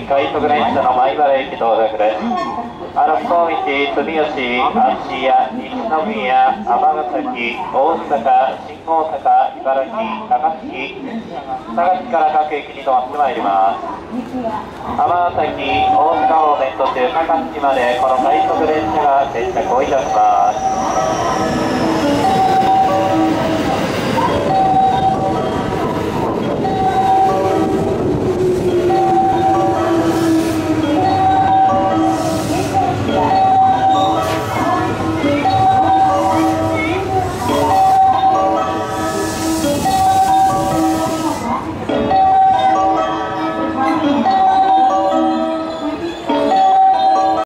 快速電車の米原駅到着です。荒木道、住吉、芦屋、西宮、尼崎、大阪、新大阪、茨城、高槻から各駅に停まってまいります。尼崎、大阪方面途中高槻までこの快速電車が停着をいたします。